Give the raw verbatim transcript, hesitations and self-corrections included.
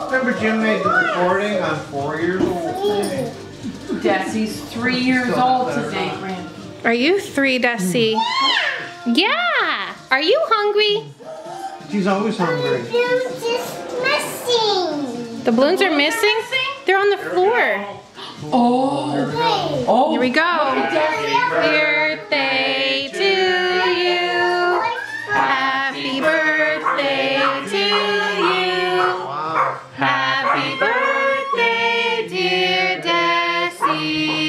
Remember Jim made the recording on four years old? Dessie's three years old today, Grandpa. Are you three, Dessie? Yeah. Yeah. Are you hungry? She's always hungry. The balloons is missing. The balloons are missing? They're on the floor. Oh. Oh. Here we go. Happy birthday to you. Happy birthday to you. Happy birthday, dear Dessie.